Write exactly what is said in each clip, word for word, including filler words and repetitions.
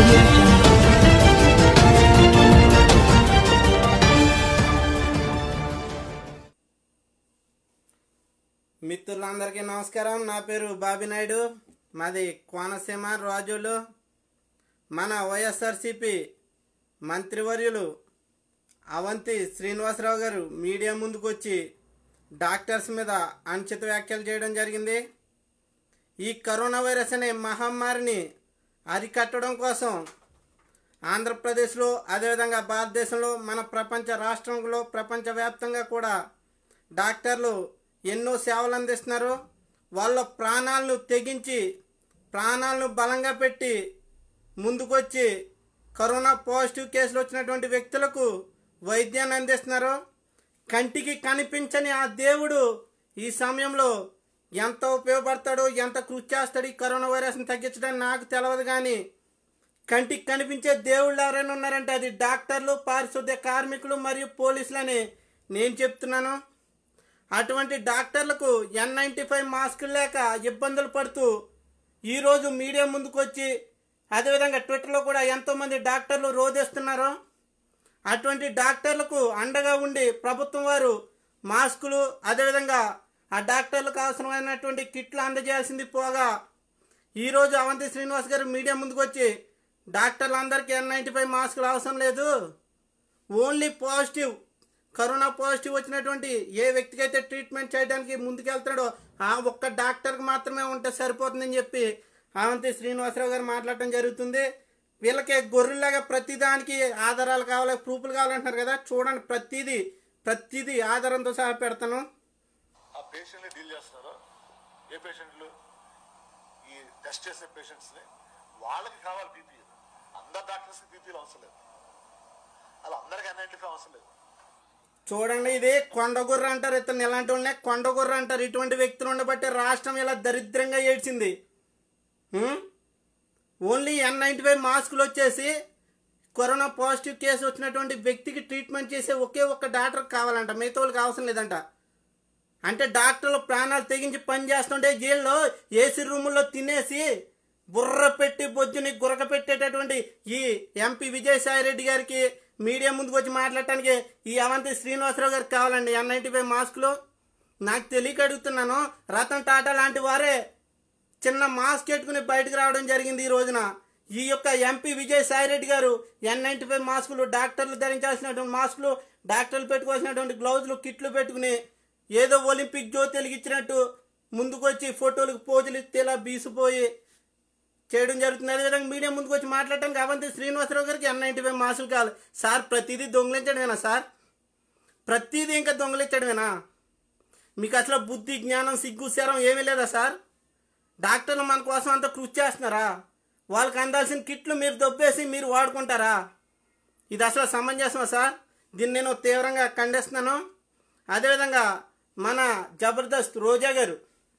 audio jungle. మిత్రులందరికీ నమస్కారం. నా పేరు బాబీ నాయుడు, మాది కోనసీమ రాజులు. మన వైఎస్ఆర్సిపి మంత్రివర్యులు అవంతి శ్రీనివాసరావు గారు మీడియా ముందుకు వచ్చి డాక్టర్స్ మీద అనుచిత వ్యాఖ్యలు చేయడం జరిగింది. ఈ కరోనా వైరస్ అనే మహమ్మారిని అరికట్టడం కోసం ఆంధ్రప్రదేశ్లో అదేవిధంగా భారతదేశంలో మన ప్రపంచ రాష్ట్రంలో ప్రపంచవ్యాప్తంగా కూడా డాక్టర్లు ఎన్నో సేవలు అందిస్తున్నారు. వాళ్ళ ప్రాణాలను తెగించి ప్రాణాలను బలంగా పెట్టి ముందుకొచ్చి కరోనా పాజిటివ్ కేసులు వచ్చినటువంటి వ్యక్తులకు వైద్యాన్ని అందిస్తున్నారు. కంటికి కనిపించని ఆ దేవుడు ఈ సమయంలో ఎంత ఉపయోగపడతాడో, ఎంత కృషి చేస్తాడు ఈ కరోనా వైరస్ని తగ్గించడానికి నాకు తెలియదు. కానీ కంటికి కనిపించే దేవుళ్ళు ఎవరైనా ఉన్నారంటే అది డాక్టర్లు, పారిశుద్ధ్య కార్మికులు మరియు పోలీసులని నేను చెప్తున్నాను. అటువంటి డాక్టర్లకు ఎన్ నైంటీ ఫైవ్ మాస్కులు లేక ఇబ్బందులు పడుతూ ఈరోజు మీడియా ముందుకు వచ్చి అదేవిధంగా ట్విట్టర్లో కూడా ఎంతోమంది డాక్టర్లు రోధిస్తున్నారు. అటువంటి డాక్టర్లకు అండగా ఉండి ప్రభుత్వం వారు మాస్కులు అదేవిధంగా ఆ డాక్టర్లకు అవసరమైనటువంటి కిట్లు అందజేయాల్సింది పోగా ఈరోజు అవంతి శ్రీనివాస్ గారు మీడియా ముందుకు వచ్చి డాక్టర్లు అందరికీ ఎన్ నైంటీ ఫైవ్ మాస్కులు అవసరం లేదు, ఓన్లీ పాజిటివ్ కరోనా పాజిటివ్ వచ్చినటువంటి ఏ వ్యక్తికి అయితే ట్రీట్మెంట్ చేయడానికి ముందుకెళ్తాడో ఆ ఒక్క డాక్టర్కి మాత్రమే ఉంటే సరిపోతుందని చెప్పి అవంతి శ్రీనివాసరావు గారు మాట్లాడటం జరుగుతుంది. వీళ్ళకి గొర్రెలాగా ప్రతిదానికి ఆధారాలు కావాలి, ప్రూఫ్లు కావాలంటున్నారు కదా. చూడండి, ప్రతిదీ ప్రతిదీ ఆధారంతో సహా పెడతాను. ఆ పేషెంట్ని డీల్ చేస్తున్నారో ఏ పేషెంట్లు ఈ టెస్ట్ చేసే పేషెంట్స్ని వాళ్ళకి కావాలి పీపీఈ. అందరు డాక్టర్స్కి పీపీలు అవసరం లేదు, అలా అందరికి అన్నింటికి అవసరం లేదు. చూడండి, ఇది కొండగొర్ర అంటారు. ఇతను ఇలాంటి వాళ్ళనే కొండగొర్ర అంటారు. ఇటువంటి వ్యక్తులు ఉండబట్టి రాష్ట్రం ఇలా దరిద్రంగా ఏడ్చింది. ఓన్లీ ఎన్ నైంటీ ఫైవ్ మాస్కులు వచ్చేసి కరోనా పాజిటివ్ కేసు వచ్చినటువంటి వ్యక్తికి ట్రీట్మెంట్ చేసే ఒకే ఒక్క డాక్టర్ కావాలంట, మిగతా వాళ్ళకి అవసరం లేదంట. అంటే డాక్టర్లు ప్రాణాలు తెగించి పని చేస్తుంటే జైల్లో ఏసీ రూముల్లో తినేసి బుర్ర పెట్టి బొజ్జుని గురక పెట్టేటటువంటి ఈ ఎంపీ విజయసాయి రెడ్డి గారికి మీడియా ముందుకు వచ్చి మాట్లాడటానికి ఈ అవంతి శ్రీనివాసరావు గారికి కావాలండి ఎన్ నైంటీ ఫైవ్ మాస్కులు. నాకు తెలియక అడుగుతున్నాను. రతన్ టాటా లాంటి వారే చిన్న మాస్క్ పెట్టుకుని బయటకు రావడం జరిగింది. ఈ రోజున ఈ యొక్క ఎంపీ విజయసాయి రెడ్డి గారు ఎన్ నైంటీ ఫైవ్ మాస్కులు, డాక్టర్లు ధరించాల్సినటువంటి మాస్కులు, డాక్టర్లు పెట్టుకోవాల్సినటువంటి గ్లౌజులు, కిట్లు పెట్టుకుని ఏదో ఒలింపిక్ జ్యోతి వెలిగించినట్టు ముందుకు వచ్చి ఫోటోలకు పోజులు ఇస్తే ఇలా బీసిపోయి చేయడం జరుగుతుంది. అదేవిధంగా మీడియా ముందుకు వచ్చి మాట్లాడటానికి అవంతి శ్రీనివాసరావు గారికి ఎన్ నైంటీ ఫైవ్ మాస్కులు కావాలి. సార్, ప్రతిదీ దొంగలించడమేనా సార్? ప్రతిదీ ఇంకా దొంగలించడమేనా? మీకు అసలు బుద్ధి, జ్ఞానం, సిగ్గు, శరం ఏమీ లేదా సార్? డాక్టర్లు మన కోసం అంతా కృషి చేస్తున్నారా? వాళ్ళకి అందాల్సిన కిట్లు మీరు దొబ్బేసి మీరు వాడుకుంటారా? ఇది అసలు సమంజసమా సార్? దీన్ని నేను తీవ్రంగా ఖండిస్తున్నాను. అదేవిధంగా మన జబర్దస్త్ రోజా గారు,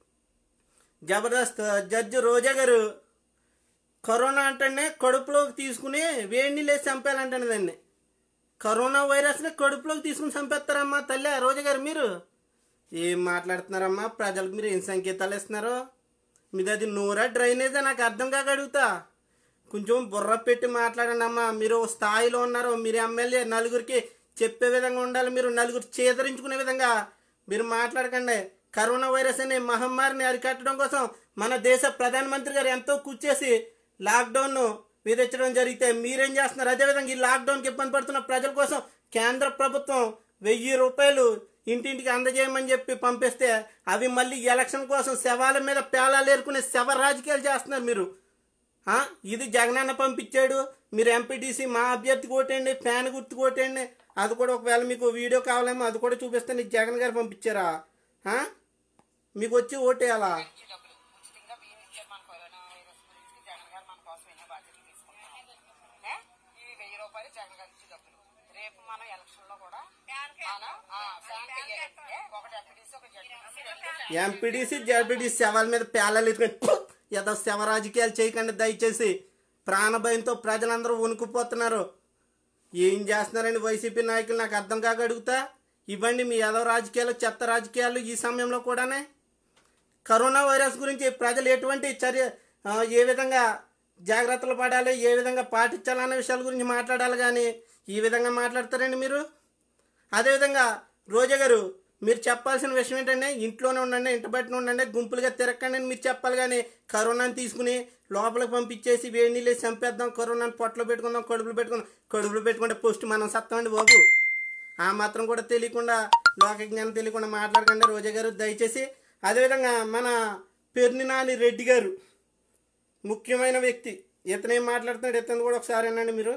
జబర్దస్త్ జడ్జి రోజా గారు కరోనా అంటేనే కడుపులోకి తీసుకుని వేడి నీళ్ళు వేసి చంపేయాలంటే దాన్ని. కరోనా వైరస్ని కడుపులోకి తీసుకుని చంపేస్తారమ్మా తల్లి రోజా గారు. మీరు ఏం మాట్లాడుతున్నారమ్మా? ప్రజలకు మీరు ఏం సంకేతాలు ఇస్తున్నారో? మీది అది నూరా డ్రైనేజా? నాకు అర్థం కాక అడుగుతా. కొంచెం బుర్ర పెట్టి మాట్లాడండి అమ్మా. మీరు స్థాయిలో ఉన్నారు, మీరు ఎమ్మెల్యే, నలుగురికి చెప్పే విధంగా ఉండాలి. మీరు నలుగురు చేదరించుకునే విధంగా మీరు మాట్లాడకండి. కరోనా వైరస్ అనే మహమ్మారిని అరికట్టడం కోసం మన దేశ ప్రధానమంత్రి గారు ఎంతో కృషి చేసి లాక్డౌన్ను విధించడం జరిగితే మీరేం చేస్తున్నారు? అదేవిధంగా ఈ లాక్డౌన్కి ఇబ్బంది పడుతున్న ప్రజల కోసం కేంద్ర ప్రభుత్వం వెయ్యి రూపాయలు ఇంటింటికి అందజేయమని చెప్పి పంపిస్తే అవి మళ్ళీ ఎలక్షన్ కోసం శవాల మీద పేలాలు ఏరుకునే శవ రాజకీయాలు చేస్తున్నారు మీరు. ఇది జగనన్న పంపించాడు, మీరు ఎంపీటీసీ మా అభ్యర్థి కొట్టండి, ఫ్యాన్ గుర్తు కొట్టండి. అది కూడా ఒకవేళ మీకు వీడియో కావాలేమో అది కూడా చూపిస్తే జగన్ గారు పంపించారా? మీకు వచ్చి ఓటేయాలా? ఎంపీడీసీ జడ్పీటీసీ శవాల మీద పేలాలు ఎత్తుకొని ఏదో శవ రాజకీయాలు చేయకండి దయచేసి. ప్రాణభయంతో ప్రజలందరూ వణుకుపోతున్నారు. ఏం చేస్తున్నారండి వైసీపీ నాయకులు? నాకు అర్థం కాక అడుగుతా. ఇవ్వండి మీ యాదవ రాజకీయాలు, చెత్త రాజకీయాలు ఈ సమయంలో కూడానే. కరోనా వైరస్ గురించి ప్రజలు ఎటువంటి చర్య ఏ విధంగా జాగ్రత్తలు పడాలి, ఏ విధంగా పాటించాలన్న విషయాల గురించి మాట్లాడాలి. కానీ ఈ విధంగా మాట్లాడతారండి మీరు. అదేవిధంగా రోజా గారు, మీరు చెప్పాల్సిన విషయం ఏంటంటే ఇంట్లోనే ఉండండి, ఇంటి బయటనే ఉండండి, గుంపులుగా తిరగకండి అని మీరు చెప్పాలి. కానీ కరోనాని తీసుకుని లోపలికి పంపించేసి వేడి నీళ్ళు వేసి చంపేద్దాం, కరోనాని పొట్టలో పెట్టుకుందాం, కడుపులో పెట్టుకుందాం, కడుపులో పెట్టుకుంటే పోస్ట్ మనం సత్తామండి బాబు. ఆ మాత్రం కూడా తెలియకుండా, లోక జ్ఞానం తెలియకుండా మాట్లాడకండి రోజా గారు దయచేసి. అదేవిధంగా మన పెర్నినాని రెడ్డి గారు ముఖ్యమైన వ్యక్తి, ఇతను ఏం మాట్లాడుతున్నాడు ఇతను కూడా ఒకసారి అనండి మీరు.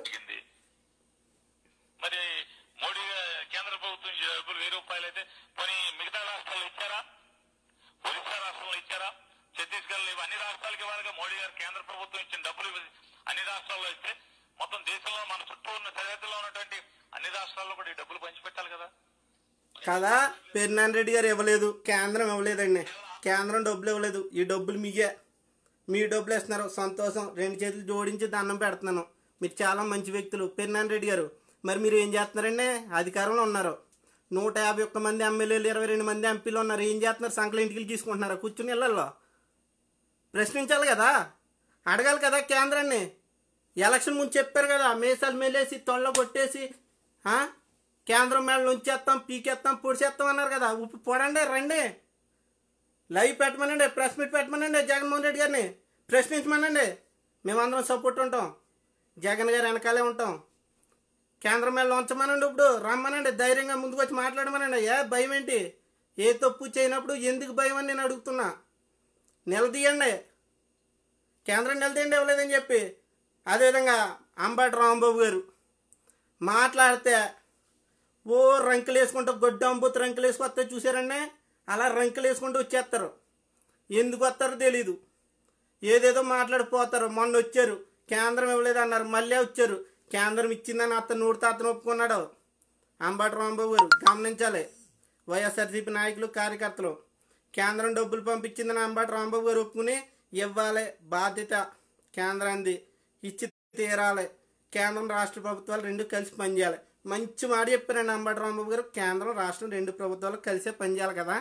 మరి మోడీ కేంద్ర ప్రభుత్వం డబ్బులు వెయ్యి రూపాయలు అయితే పోనీ మిగతా రాష్ట్రాల్లో ఇచ్చారా? ఒరిస్సా రాష్ట్రంలో ఇచ్చారా? ఛత్తీస్గఢ్ అన్ని రాష్ట్రాలకి ఇవ్వాలిగా. మోడీ గారు కేంద్ర ప్రభుత్వం ఇచ్చిన డబ్బులు అన్ని రాష్ట్రాల్లో ఇస్తే మొత్తం దేశంలో మన చుట్టూ ఉన్న సరిహద్దులో ఉన్నటువంటి అన్ని రాష్ట్రాల్లో కూడా ఈ డబ్బులు పంచిపెట్టాలి కదా కదా. పెర్నాని రెడ్డి గారు ఇవ్వలేదు, కేంద్రం ఇవ్వలేదండి. కేంద్రం డబ్బులు ఇవ్వలేదు, ఈ డబ్బులు మీకే, మీ డబ్బులు ఇస్తున్నారు. సంతోషం, రెండు చేతులు జోడించి దండం పెడుతున్నాను. మీరు చాలా మంచి వ్యక్తులు పెర్నాని రెడ్డి గారు. మరి మీరు ఏం చేస్తున్నారండి? అధికారంలో ఉన్నారు, నూట యాభై ఒక్క మంది ఎమ్మెల్యేలు, ఇరవై రెండు మంది ఎంపీలు ఉన్నారు. ఏం చేస్తున్నారు? సంకల ఇంటికి తీసుకుంటున్నారా? కూర్చుని ఇళ్లలో ప్రశ్నించాలి కదా, అడగాలి కదా కేంద్రాన్ని. ఎలక్షన్ ముందు చెప్పారు కదా, మేసాలు మేలేసి తొళ్ళ కొట్టేసి కేంద్రం మేళ ఉంచేస్తాం, పీకేస్తాం, పొడిచేస్తాం అన్నారు కదా. ఉప్పు పొడండి, రండి, లైవ్ పెట్టమనండి, ప్రెస్ మీట్ పెట్టమనండి, జగన్మోహన్ రెడ్డి గారిని ప్రశ్నించమనండి. మేమందరం సపోర్ట్ ఉంటాం, జగన్ గారు వెనకాలే ఉంటాం. కేంద్రం మీద ఉంచమనండి, ఇప్పుడు రమ్మనండి, ధైర్యంగా ముందుకు వచ్చి మాట్లాడమనండి. ఏ భయం ఏంటి? ఏ తప్పు చేయనప్పుడు ఎందుకు భయం అని నేను అడుగుతున్నా. నిలదీయండి, కేంద్రం నిలదీయండి ఇవ్వలేదని చెప్పి. అదేవిధంగా అంబటి రాంబాబు గారు మాట్లాడితే ఓ రంకులు వేసుకుంటూ గొడ్డ అంబుతు రంకులు వేసుకొస్తే చూసారండి, అలా రంకులు వేసుకుంటూ వచ్చేస్తారు. ఎందుకు వస్తారో తెలీదు, ఏదేదో మాట్లాడిపోతారు. మొన్న వచ్చారు, కేంద్రం ఇవ్వలేదు అన్నారు, మళ్ళీ వచ్చారు, కేంద్రం ఇచ్చిందని అతను నూడితే అతను ఒప్పుకున్నాడు. అంబటి రాంబాబు గారు గమనించాలి. వైఎస్ఆర్సీపీ నాయకులు, కార్యకర్తలు, కేంద్రం డబ్బులు పంపించిందని అంబటి రాంబాబు గారు ఒప్పుకుని ఇవ్వాలి, బాధ్యత కేంద్రాన్ని, ఇచ్చి తీరాలి. కేంద్రం రాష్ట్ర ప్రభుత్వాలు రెండు కలిసి పనిచేయాలి. మంచి మాట చెప్పారండి అంబటి రాంబాబు గారు. కేంద్రం రాష్ట్రం రెండు ప్రభుత్వాలు కలిసే పనిచేయాలి కదా.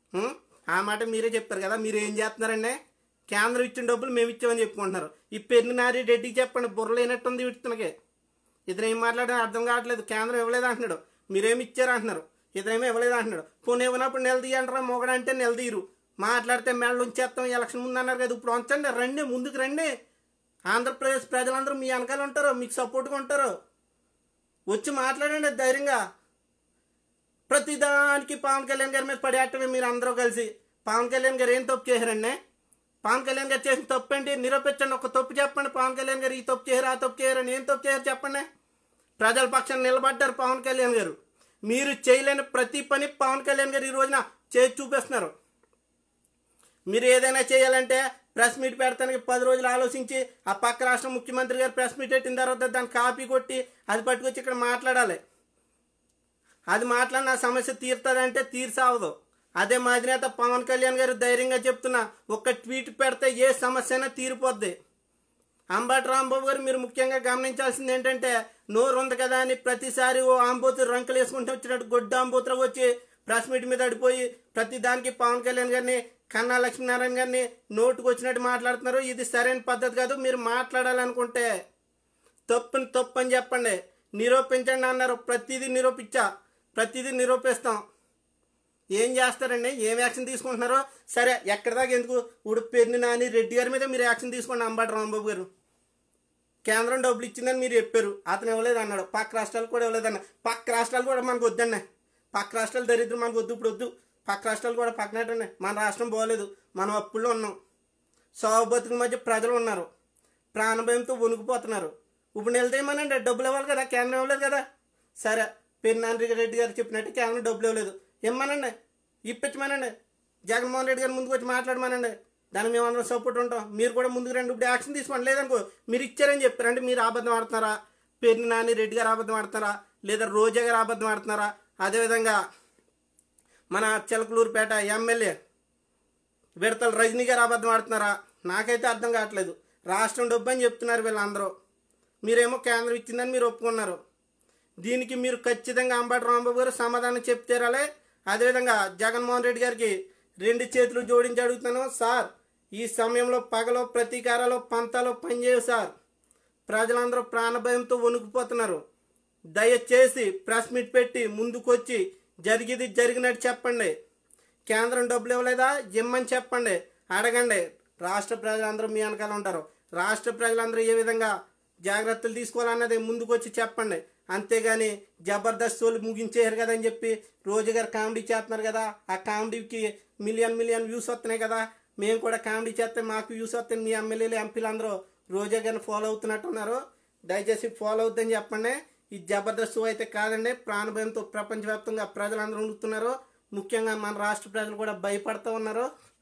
ఆ మాట మీరే చెప్పారు కదా. మీరు ఏం చేస్తున్నారండి? కేంద్రం ఇచ్చిన డబ్బులు మేము ఇచ్చామని చెప్పుకుంటున్నారు. ఈ పెర్నినాని రెడ్డికి చెప్పండి, బుర్ర లేనట్టుంది ఇతనికి. ఇతను ఏం మాట్లాడినా అర్థం కావట్లేదు. కేంద్రం ఇవ్వలేదు అంటున్నాడు, మీరేమి ఇచ్చారు అంటున్నారు. ఇతనేమో ఇవ్వలేదు అంటున్నాడు. పోనీ ఇవ్వనప్పుడు నిలదీయంటారా? మొగడంటే నిలదీరు, మాట్లాడితే మేళ్ళ ఉంచేస్తాం ఎలక్షన్ ముందు అన్నారు కదా. ఇప్పుడు ఉంచండి, రండి, ముందుకు రండి. ఆంధ్రప్రదేశ్ ప్రజలందరూ మీ వెనకాల ఉంటారు, మీకు సపోర్ట్గా ఉంటారు. వచ్చి మాట్లాడండి ధైర్యంగా. ప్రతిదానికి పవన్ కళ్యాణ్ గారి మీద పడేయటమే మీరు అందరూ కలిసి. పవన్ కళ్యాణ్ గారు ఏం తప్పు చేశారండి? పవన్ కళ్యాణ్ గారు చేసిన తప్పు ఏంటి? నిరూపించండి, ఒక తప్పు చెప్పండి. పవన్ కళ్యాణ్ గారు ఈ తప్పు చేయరు, ఆ తప్పు చేయరని ఏం తప్పు చేయరు చెప్పండి. ప్రజల పక్షాన్ని నిలబడ్డారు పవన్ కళ్యాణ్ గారు. మీరు చేయలేని ప్రతి పని పవన్ కళ్యాణ్ గారు ఈ రోజున చేసి చూపిస్తున్నారు. మీరు ఏదైనా చేయాలంటే ప్రెస్ మీట్ పెడతానికి పది రోజులు ఆలోచించి, ఆ పక్క రాష్ట్ర ముఖ్యమంత్రి గారు ప్రెస్ మీట్ పెట్టిన తర్వాత దాన్ని కాపీ కొట్టి అది పట్టుకొచ్చి ఇక్కడ మాట్లాడాలి. అది మాట్లాడిన సమస్య తీరుతుందంటే తీర్సావదు. అదే మా అధినేత పవన్ కళ్యాణ్ గారు ధైర్యంగా చెప్తున్నా, ఒక్క ట్వీట్ పెడితే ఏ సమస్య అయినా తీరిపోద్ది. అంబటి రాంబాబు గారు మీరు ముఖ్యంగా గమనించాల్సింది ఏంటంటే, నోరు ఉంది కదా అని ప్రతిసారి ఓ ఆంబోతులు రంకులు వేసుకుంటూ వచ్చినట్టు గొడ్డ ఆంబోతులకు వచ్చి ప్రెస్ మీట్ మీద అడిపోయి ప్రతి దానికి పవన్ కళ్యాణ్ గారిని, కన్నా లక్ష్మీనారాయణ గారిని నోటుకు వచ్చినట్టు మాట్లాడుతున్నారు. ఇది సరైన పద్ధతి కాదు. మీరు మాట్లాడాలనుకుంటే తప్పుని తప్పు అని చెప్పండి, నిరూపించండి అన్నారు. ప్రతిదీ నిరూపించా, ప్రతిదీ నిరూపిస్తాం. ఏం చేస్తారండి? ఏం యాక్షన్ తీసుకుంటున్నారో సరే, ఎక్కడి దాకా ఎందుకు, ఇప్పుడు పెర్నినాని రెడ్డి గారి మీద మీరు యాక్షన్ తీసుకోండి. అంబటి రాంబాబు గారు కేంద్రం డబ్బులు ఇచ్చిందని మీరు చెప్పారు, అతను ఇవ్వలేదు అన్నాడు. పక్క రాష్ట్రాలు కూడా ఇవ్వలేదు అన్న. పక్క రాష్ట్రాలు కూడా మనకు వద్దన్న, పక్క రాష్ట్రాలు దరిద్రం మనకు వద్దు, ఇప్పుడు వద్దు. పక్క రాష్ట్రాలు కూడా పక్కనట్టండి. మన రాష్ట్రం బాగోలేదు, మనం అప్పుల్లో ఉన్నాం. సాగు బతుకుల మధ్య ప్రజలు ఉన్నారు, ప్రాణభయంతో వణుకుపోతున్నారు. ఇప్పుడు వెళ్తేమనండి, డబ్బులు ఇవ్వాలి కదా, కేంద్రం ఇవ్వలేదు కదా. సరే, పెర్నినాని రెడ్డి గారు చెప్పినట్టు కేంద్రం డబ్బులు ఇవ్వలేదు, ఇమ్మనండి, ఇప్పించమనండి. జగన్మోహన్ రెడ్డి గారు ముందుకు వచ్చి మాట్లాడమనండి, దానికి మేము అందరం సపోర్ట్ ఉంటాం. మీరు కూడా ముందుకు రండి, ఇప్పుడు యాక్షన్ తీసుకోండి. లేదనుకో మీరు ఇచ్చారని చెప్పారంటే మీరు అబద్ధం ఆడుతున్నారా? పెర్నినాని రెడ్డి గారు అబద్ధం ఆడుతున్నారా, లేదా రోజా గారు అబద్ధం ఆడుతున్నారా? అదేవిధంగా మన చిలకలూరుపేట ఎమ్మెల్యే విడతల రజనీ గారు అబద్ధం ఆడుతున్నారా? నాకైతే అర్థం కావట్లేదు. రాష్ట్రం డబ్బు అని చెప్తున్నారు వీళ్ళందరూ, మీరేమో కేంద్రం ఇచ్చిందని మీరు ఒప్పుకున్నారు. దీనికి మీరు ఖచ్చితంగా అంబటి రాంబాబు గారు సమాధానం చెప్తేరాలే. అదేవిధంగా జగన్మోహన్ రెడ్డి గారికి రెండు చేతులు జోడించి అడుగుతున్నాను, సార్ ఈ సమయంలో పగలో ప్రతీకారాలు పంతాలు పనిచేయవు సార్. ప్రజలందరూ ప్రాణభయంతో వణుకుపోతున్నారు. దయచేసి ప్రెస్ మీట్ పెట్టి ముందుకొచ్చి జరిగేది జరిగినట్టు చెప్పండి. కేంద్రం డబ్బులు ఇవ్వలేదా, ఇమ్మని చెప్పండి, అడగండి. రాష్ట్ర ప్రజలందరూ మీ వెనకాల ఉంటారు. రాష్ట్ర ప్రజలందరూ ఏ విధంగా జాగ్రత్తలు తీసుకోవాలన్నది ముందుకొచ్చి చెప్పండి. అంతేగాని జబర్దస్త్ సోలు ముగించేయారు కదా అని చెప్పి రోజు గారు కామెడీ చేస్తున్నారు కదా, ఆ కామెడీకి మిలియన్ మిలియన్ వ్యూస్ వస్తున్నాయి కదా, మేము కూడా కామెడీ చేస్తే మాకు వ్యూస్ వస్తాయి. మీ ఎమ్మెల్యేలు ఎంపీలు అందరూ రోజా గారిని ఫాలో అవుతున్నట్టున్నారు. దయచేసి ఫాలో అవుతుందని చెప్పండి. ఈ జబర్దస్త్ షో అయితే కాదండి. ప్రాణభయంతో ప్రపంచవ్యాప్తంగా ప్రజలందరూ ఉంటున్నారు. ముఖ్యంగా మన రాష్ట్ర ప్రజలు కూడా భయపడుతూ ఉన్నారు.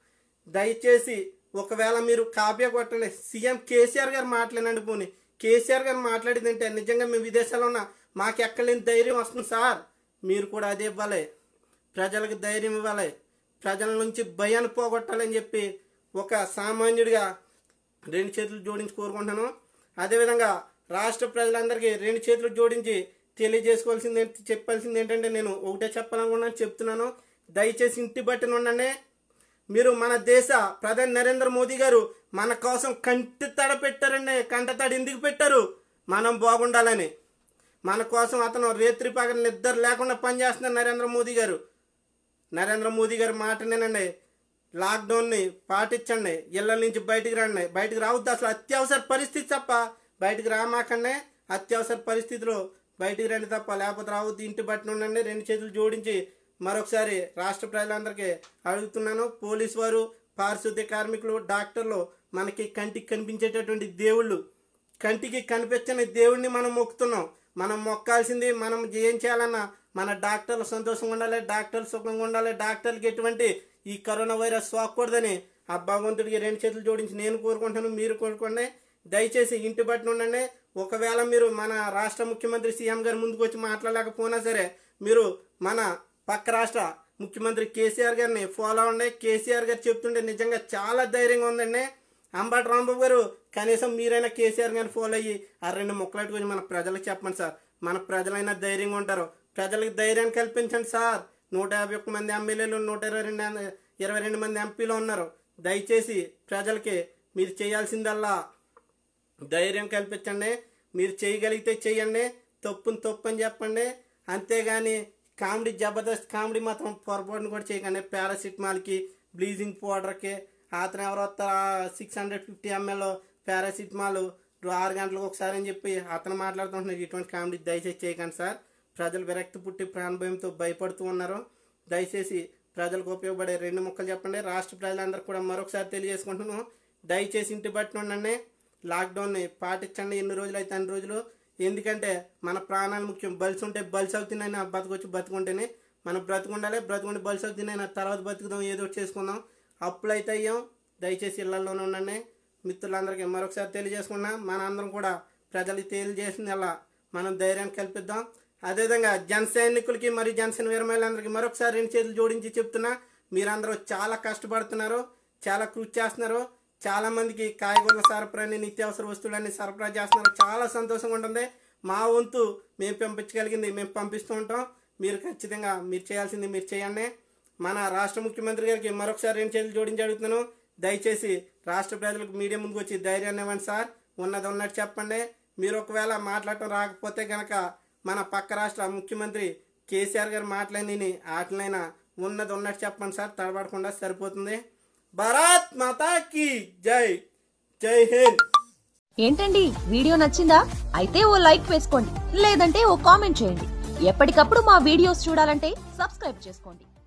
దయచేసి ఒకవేళ మీరు కాపీ కొట్టండి. సీఎం కేసీఆర్ గారు మాట్లాడండి. పోనీ కేసీఆర్ గారు మాట్లాడిందంటే నిజంగా మేము విదేశాల్లో ఉన్నా మాకు ఎక్కలేని ధైర్యం వస్తుంది సార్. మీరు కూడా అదే ఇవ్వాలి, ప్రజలకు ధైర్యం ఇవ్వాలి, ప్రజల నుంచి భయాన్ని పోగొట్టాలని చెప్పి ఒక సామాన్యుడిగా రెండు చేతులు జోడించి కోరుకుంటున్నాను. అదేవిధంగా రాష్ట్ర ప్రజలందరికీ రెండు చేతులు జోడించి తెలియజేసుకోవాల్సింది చెప్పాల్సింది ఏంటంటే నేను ఒకటే చెప్పాలనుకున్నాను, చెప్తున్నాను. దయచేసి ఇంటి బట్టిన ఉండండి. మీరు మన దేశ ప్రధాని నరేంద్ర మోదీ గారు మన కోసం కంటి తడ పెట్టారండి. కంట తడ ఎందుకు పెట్టారు? మనం బాగుండాలని. మన కోసం అతను రేత్రి పగలు నిద్ర లేకుండా పనిచేస్తున్నారు నరేంద్ర మోదీ గారు. నరేంద్ర మోదీ గారు మాటనేనండి. లాక్డౌన్ని పాటించండి, ఇళ్ల నుంచి బయటికి రండి. బయటికి రావద్దు, అసలు అత్యవసర పరిస్థితి తప్ప బయటికి రామాకండి. అత్యవసర పరిస్థితిలో బయటికి రండి తప్ప, లేకపోతే రావద్దు. ఇంటి బట్టి ఉండండి. రెండు చేతులు జోడించి మరొకసారి రాష్ట్ర ప్రజలందరికీ అడుగుతున్నాను. పోలీసు వారు, పారిశుద్ధ్య కార్మికులు, డాక్టర్లు మనకి కంటికి కనిపించేటటువంటి దేవుళ్ళు. కంటికి కనిపించని దేవుడిని మనం మొక్కుతున్నాం. మనం మొక్కాల్సింది, మనం ఏం చేయాలన్నా మన డాక్టర్లు సంతోషంగా ఉండాలి, డాక్టర్లు సుఖంగా ఉండాలి, డాక్టర్లకి ఎటువంటి ఈ కరోనా వైరస్ సోకూడదని ఆ భగవంతుడికి రెండు చేతులు జోడించి నేను కోరుకుంటాను. మీరు కోరుకోండి. దయచేసి ఇంటి బట్టి ఉండండి. ఒకవేళ మీరు మన రాష్ట్ర ముఖ్యమంత్రి సీఎం గారు ముందుకు వచ్చి మాట్లాడలేకపోయినా సరే మీరు మన పక్క రాష్ట్ర ముఖ్యమంత్రి కేసీఆర్ గారిని ఫాలో అవ్వండి. కేసీఆర్ గారు చెప్తుంటే నిజంగా చాలా ధైర్యంగా ఉందండి. అంబటి రాంబాబు గారు కనీసం మీరైనా కేసీఆర్ గారిని ఫాలో అయ్యి ఆ రెండు ముక్కలటి గురించి మన ప్రజలకు చెప్పండి సార్. మన ప్రజలైనా ధైర్యంగా ఉంటారు. ప్రజలకు ధైర్యాన్ని కల్పించండి సార్. నూట యాభై ఒక్క మంది ఎమ్మెల్యేలు, నూట ఇరవై రెండు ఇరవై రెండు మంది ఎంపీలు ఉన్నారు. దయచేసి ప్రజలకి మీరు చేయాల్సిందల్లా ధైర్యం కల్పించండి. మీరు చేయగలిగితే చెయ్యండి, తప్పుని తప్పు అని చెప్పండి. అంతేగాని కామెడీ జబర్దస్త్ కామెడీ మాత్రం పొరపాటును కూడా చేయకండి. పారాసిటమాల్కి, బ్లీచింగ్ పౌడర్కి అతను ఎవరు వస్తారా six hundred fifty ML paracetamol ఆరు గంటలకు ఒకసారి అని చెప్పి అతను మాట్లాడుతుంటున్నారు. ఇటువంటి కామెడీ దయచేసి చేయకండి సార్. ప్రజలు విరక్తి పుట్టి ప్రాణభయంతో భయపడుతూ ఉన్నారు. దయచేసి ప్రజలకు ఉపయోగపడే రెండు ముక్కలు చెప్పండి. రాష్ట్ర ప్రజలందరూ కూడా మరొకసారి తెలియజేసుకుంటున్నాను. దయచేసి ఇంటి బట్టి ఉండండి. లాక్డౌన్ని పాటించండి. ఎన్ని రోజులు అయితే అన్ని రోజులు. ఎందుకంటే మన ప్రాణాలు ముఖ్యం. బలిసి ఉంటే బలిసి అవుతున్నాయి, బతుకొచ్చి బతుకుంటేనే మనం బ్రతుకుండాలి. బ్రతుకుంటే బలిసి అవుతున్నాయి, తర్వాత బతుకుదాం, ఏదో ఒకటి చేసుకుందాం. అప్పులు అయితే అయ్యాం. దయచేసి ఇళ్లలోనే ఉండండి. మిత్రులందరికీ మరొకసారి తెలియజేసుకున్నా మన అందరం కూడా ప్రజలకు తెలియజేసింది అలా మనం ధైర్యాన్ని కల్పిద్దాం. అదేవిధంగా జన సైనికులకి మరియు జనసేన వీరమహిళలందరికీ మరొకసారి రెండు చేతులు జోడించి చెప్తున్నా, మీరందరూ చాలా కష్టపడుతున్నారు, చాలా కృషి చేస్తున్నారు. చాలా మందికి కాయగూరల సరఫరాని, నిత్యావసర వస్తువులన్నీ సరఫరా చేస్తున్నారు. చాలా సంతోషంగా ఉంటుంది. మా వంతు మేము పంపించగలిగింది మేము పంపిస్తూ ఉంటాం. మీరు ఖచ్చితంగా మీరు చేయాల్సింది మీరు చేయండి. మన రాష్ట్ర ముఖ్యమంత్రి గారికి మరొకసారి రెండు చేతులు జోడించి అడుగుతున్నాను. దయచేసి రాష్ట్ర ప్రజలకు మీడియా ముందుకు వచ్చి ధైర్యాన్ని ఇవ్వండి సార్. ఉన్నది ఉన్నట్టు చెప్పండి. మీరు ఒకవేళ మాట్లాడటం రాకపోతే కనుక మన పక్క రాష్ట్ర ముఖ్యమంత్రి కేసీఆర్ గారు మాట్లాడిని ఆటలైనా ఉన్నది ఉన్నట్టు చెప్పండి సార్. తడబడకుండా సరిపోతుంది. భారత్ మాతా కీ జై. జై హింద్. ఏంటండి వీడియో నచ్చిందా? అయితే ఓ లైక్ వేసుకోండి, లేదంటే ఓ కామెంట్ చేయండి. ఎప్పటికప్పుడు మా వీడియోస్ చూడాలంటే సబ్స్క్రైబ్ చేసుకోండి.